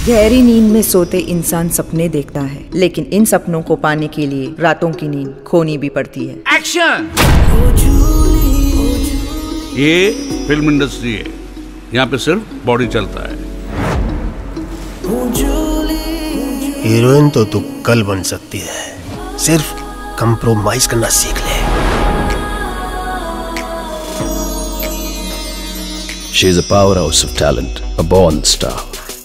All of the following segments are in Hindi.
गहरी नींद में सोते इंसान सपने देखता है, लेकिन इन सपनों को पाने के लिए रातों की नींद खोनी भी पड़ती है। एक्शन! ये फिल्म इंडस्ट्री है, यहाँ पे सिर्फ बॉडी चलता है। हीरोइन तो तू कल बन सकती है, सिर्फ कंप्रोमाइज करना सीख ले। She is a powerhouse of talent, a born star.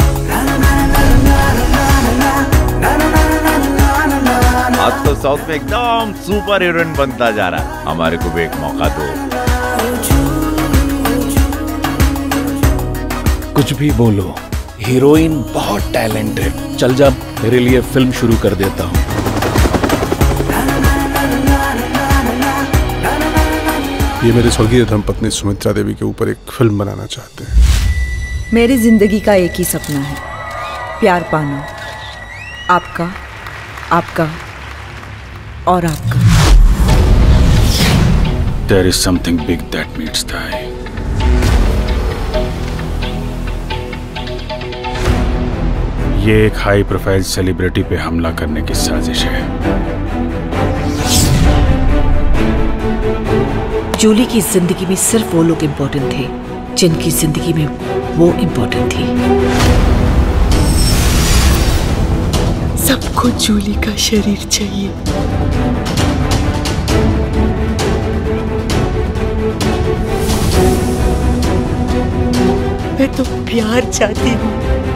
आज तो साउथ में एकदम सुपर हीरोइन बनता जा रहा है, हमारे को भी एक मौका दो। कुछ भी बोलो, हीरोइन बहुत टैलेंट है। चल जा, मेरे लिए फिल्म शुरू कर देता हूँ। ये मेरे स्वर्गीय धर्मपत्नी सुमित्रा देवी के ऊपर एक फिल्म बनाना चाहते हैं। मेरी जिंदगी का एक ही सपना है, प्यार पाना, आपका, आपका और आपका। There is something big that meets the eye. ये एक हाई प्रोफाइल सेलिब्रिटी पे हमला करने की साजिश है। जूली की जिंदगी में सिर्फ वो लोग इम्पोर्टेंट थे जिनकी जिंदगी में वो इम्पोर्टेंट थी। सबको जूली का शरीर चाहिए। मैं तो प्यार चाहती हूँ।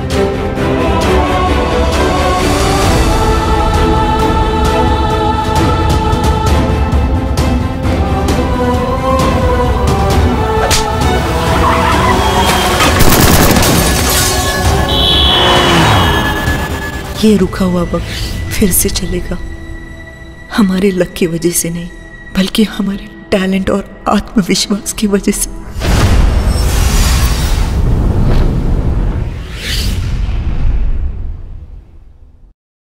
ये रुका हुआ वक्त फिर से चलेगा, हमारे लक की वजह से नहीं, बल्कि हमारे टैलेंट और आत्मविश्वास की वजह से।